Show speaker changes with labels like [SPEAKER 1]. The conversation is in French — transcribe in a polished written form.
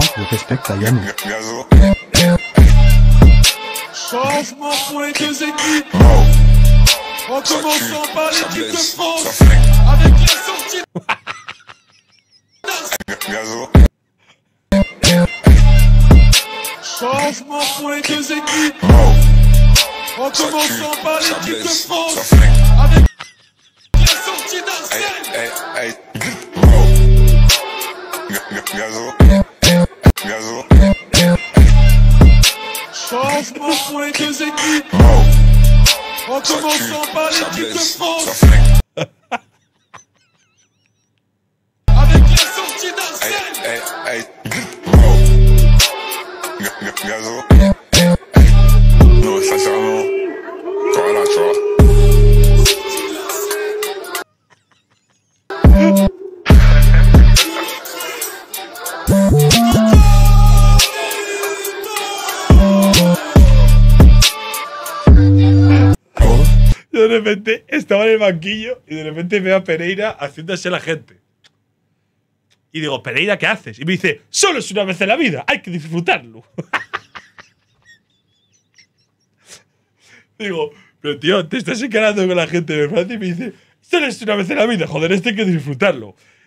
[SPEAKER 1] je respecte à Yann.
[SPEAKER 2] Changement pour les deux équipes. En commençant par l'équipe de France. Avec la sortie. Changement pour les deux équipes. En commençant par l'équipe de France. Avec la sortie d'Arsène. Changement pour les deux équipes. En commençant par l'équipe de France. Avec la sortie d'Arsène.
[SPEAKER 3] Non, sincèrement, voilà, tu vois.
[SPEAKER 4] De repente estaba en el banquillo y de repente veo a Pereira haciéndose la gente. Y digo, Pereira, ¿qué haces? Y me dice, solo es una vez en la vida, hay que disfrutarlo. Digo, pero tío, te estás encarando con la gente de Francia y me dice, solo es una vez en la vida, joder, esto hay que disfrutarlo.